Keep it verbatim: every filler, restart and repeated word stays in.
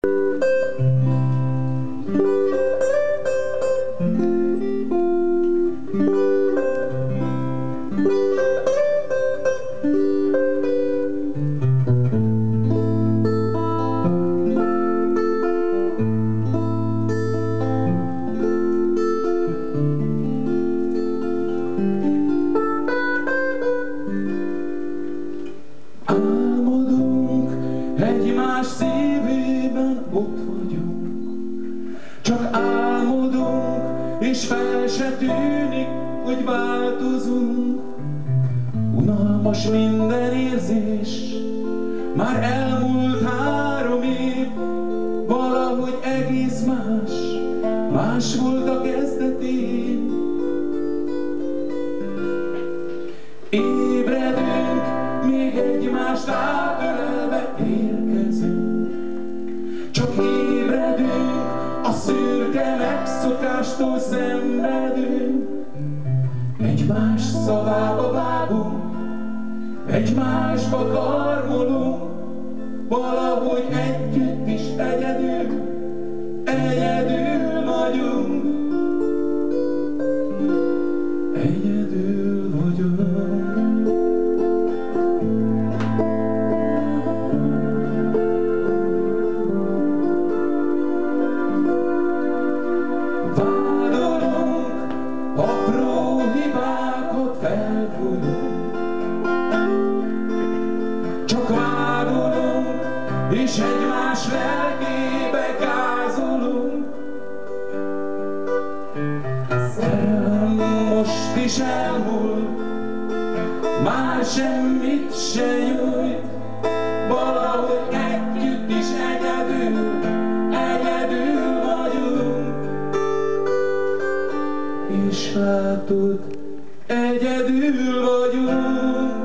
Álmodunk, egymás szívében ott vagyunk. Csak álmodunk, és fel se tűnik, hogy változunk. Unalmas minden érzés, már elmúlt három év, valahogy egész más, más volt a kezdetén. Ébredünk, még egymást átölelve érkezünk. Csak ébredünk, a szürke megszokástól szenvedünk. Egymás szavába vágunk, egymásba karmolunk, valahogy együtt is egyedül, egyedül vagyunk. Egyedül vagyunk. Vádolunk, apró hibákat felfújunk. Csak vádolunk, és egymás lelkébe gázolunk. Szerelem most is elmúlt, már semmit se nyújt, valahogy együtt is egyedül, egyedül vagyunk. És látod, egyedül vagyunk.